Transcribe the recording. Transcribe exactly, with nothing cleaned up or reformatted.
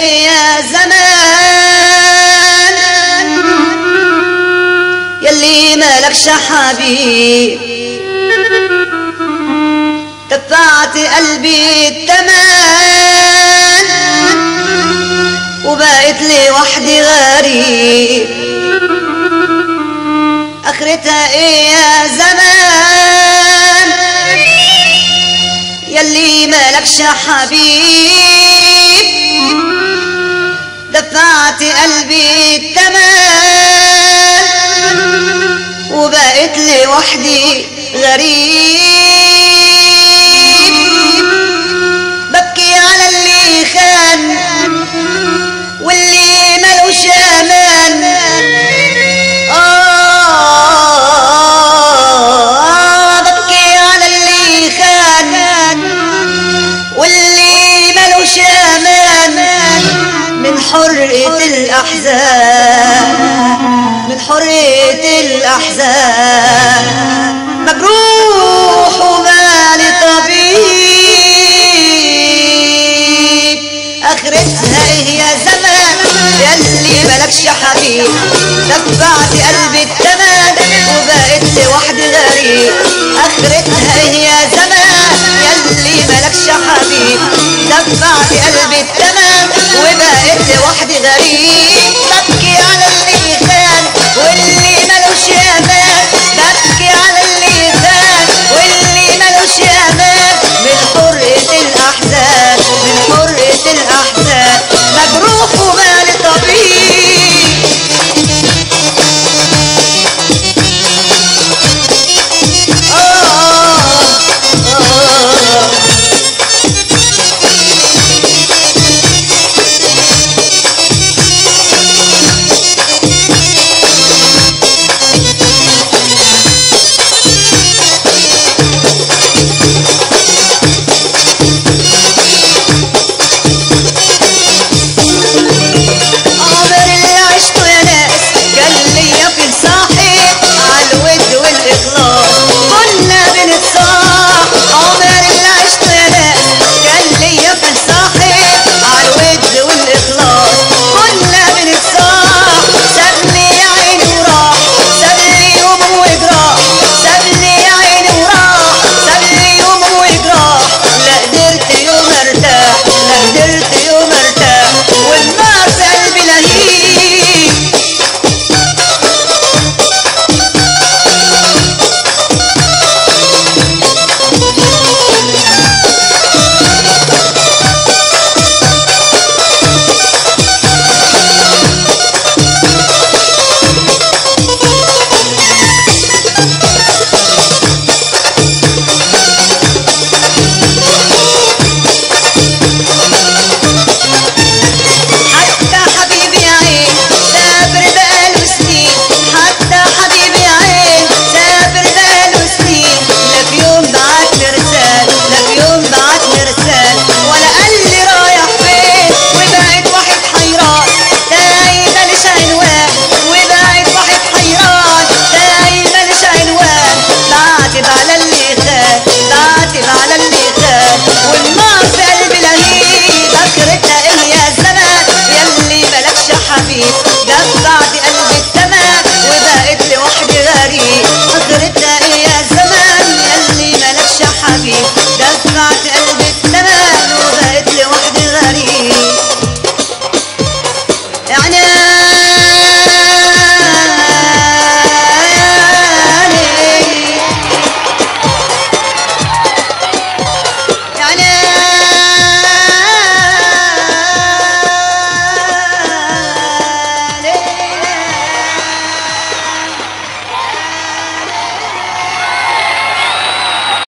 ايه يا زمان يلي مالكش حبيب دفعت قلبي التمن وبقيت لي وحدي غريب اخرتها ايه يا زمان يلي مالكش حبيب دفعت قلبي التمن وبقيت لي وحدي غريب ببكي على اللي خان واللي ملوش امان آه ببكي على اللي خان واللي ملوش امان من حرقة الاحزان من حرقة الاحزان مجروح ومالي طبيب اخرتها ايه يا زمان يلي مالكش حبيب دفعت قلبي التمن وبقيت لوحدي غريب اخرتها ايه يا زمان يلي مالكش حبيب دفعت قلبي التمن وبقيت لوحدي غريب